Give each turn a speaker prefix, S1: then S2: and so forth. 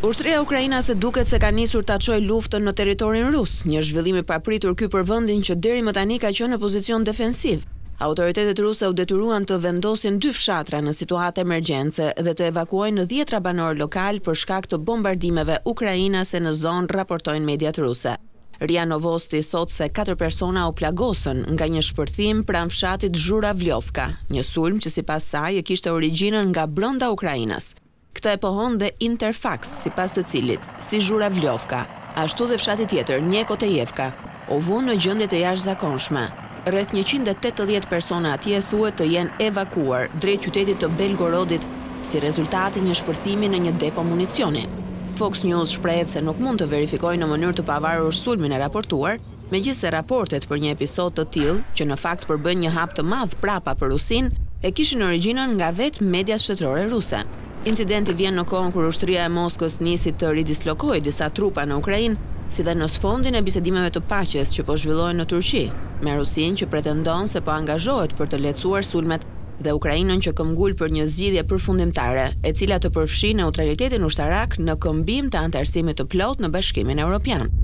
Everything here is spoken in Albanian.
S1: Ushtria ukrainase duket se ka nisur ta çojë luftën në territorin rus, një zhvillim i papritur ky për vendin që deri më tani ka qenë në pozicion defensiv. Autoritetet ruse u detyruan të vendosin 2 fshatra në situatë emergjence dhe të evakuojnë 10 banorë lokal për shkak të bombardimeve ukrainase në zonë, raportojnë mediat ruse. RIA Novosti thot se 4 persona u plagosën nga një shpërthim pranë fshatit Zhuravljovka, një sulm që sipas saj e kishte origjinën nga brenda Ukrainës. Këtë e pohon dhe Interfax, sipas të cilit, si Zhuravljovka, ashtu dhe fshati tjetër, Njekotejevka, u vënë në gjendje të jashtëzakonshme. Rreth 180 persona atje thuhet të jenë evakuuar drejt qytetit të Belgorodit si rezultati një shpërthimi në një depo municioni. Fox News shprehet se nuk mund të verifikojë në mënyrë të pavarur sulmin e raportuar, megjithse raportet për një episod të tillë, që në fakt përbën një hap të madh prapa për Rusin, e kishin origjinën nga vetë mediat shtetërore ruse. Incidenti vjen në kohën kur ushtria e Moskës nisi të ridislokojë disa trupa në Ukrainë, si dhe në sfondin e bisedimeve të paqes që po zhvillohen në Turqi, me Rusinë që pretendon se po angazhohet për të lehtësuar sulmet dhe Ukrainën që këmbgul për një zgjidhje përfundimtare, e cila të përfshi neutralitetin ushtarak në këmbim të anëtarësimit të plotë në Bashkimin Evropian.